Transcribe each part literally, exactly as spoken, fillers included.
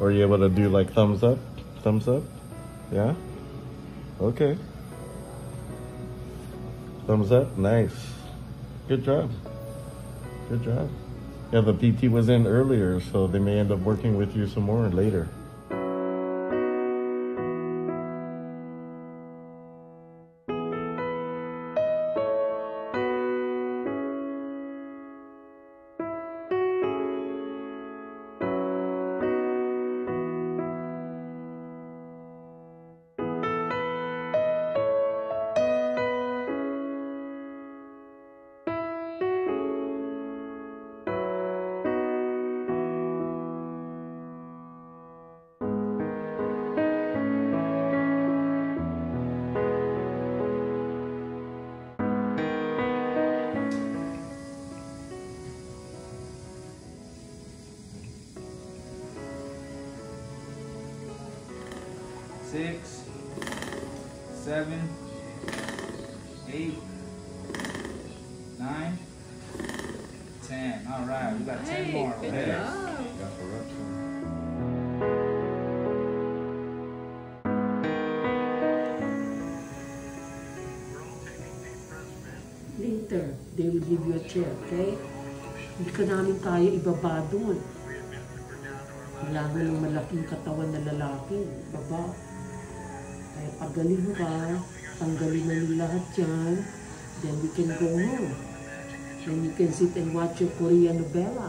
Were you able to do like thumbs up? Thumbs up? Yeah? Okay. Thumbs up? Nice. Good job. Good job. Yeah, the P T was in earlier, so they may end up working with you some more later. Six, seven, eight, nine, ten. All right, we got hey, ten more. Good okay. Job. Later, they will give you a chair, okay? Hindi ka namin kaya ibaba doon. Kailangan ng malaking katawan na lalaki, baba. Kaya pagaling ka, tanggalin na nila lahat yan, then we can go home. Then you can sit and watch your Korean novela.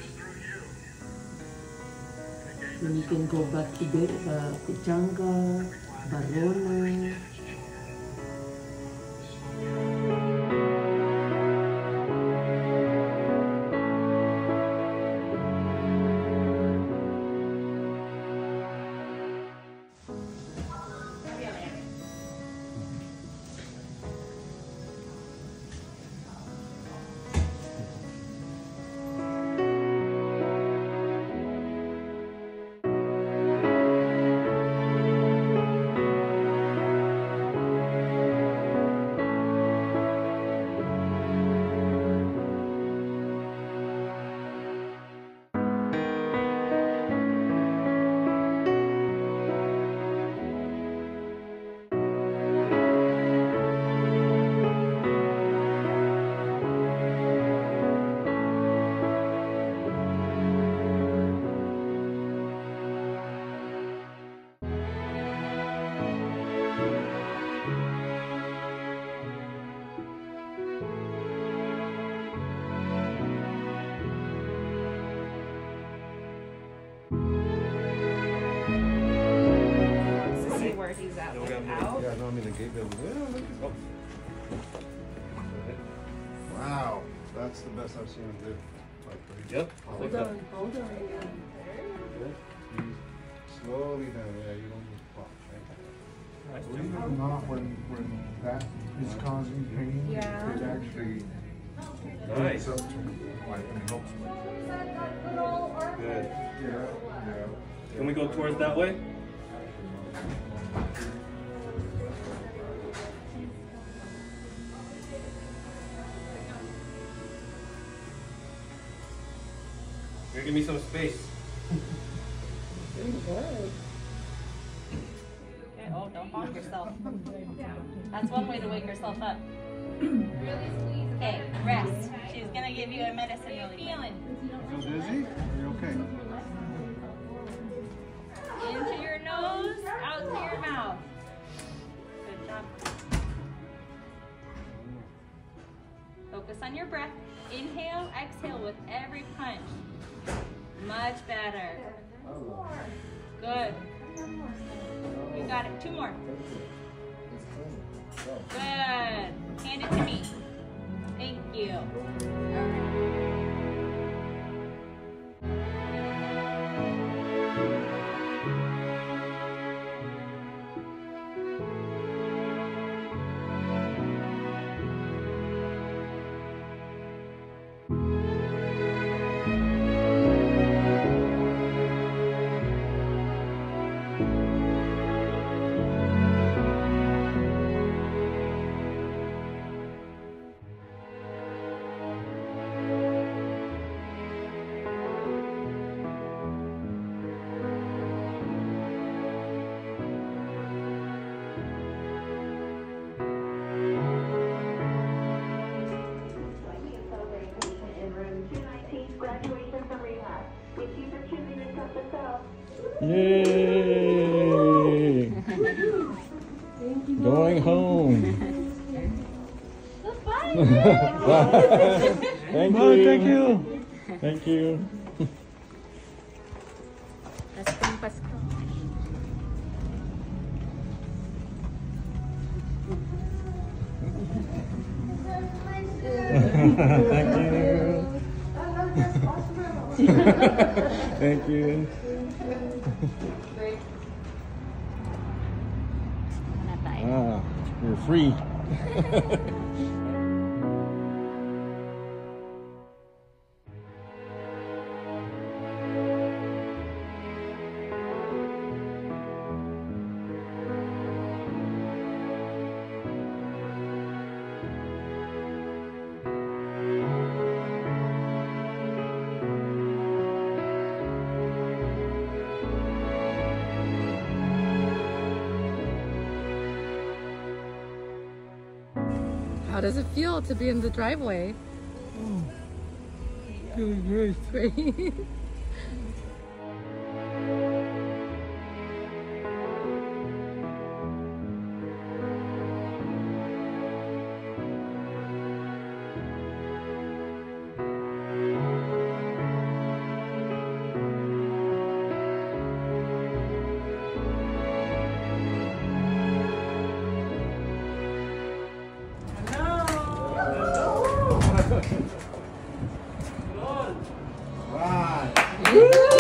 Then you can go back to bed, uh, Kuchanga, Barona. He's out. out. Yeah, no, I mean the gate goes. Oh. Wow, that's the best I've seen him do. Like, yep. Hold on, hold on. Good. You slowly down. Yeah, you don't just pop. Right? Believe it or not, when when that is causing pain, yeah. it actually nice. Up to like and helps. Good. Yeah, yeah. Can we go towards that way? Here, give me some space. Pretty good. Okay, oh, don't bonk yourself. That's one way to wake yourself up. Okay, rest. She's gonna give you a medicine really feeling. Feel dizzy? Are you okay? Into your nose, out to your mouth. Good job. Focus on your breath. Inhale, exhale with every punch. Much better. Good. You got it. Two more. Good. Hand it to me. Thank you. All right. Yay! Going home. Thank you. Thank you. Thank you. Paskong Pasko. Thank you. Thank you. Muna tayo. Ah, you're free. How does it feel to be in the driveway? Feeling great. Great. Right.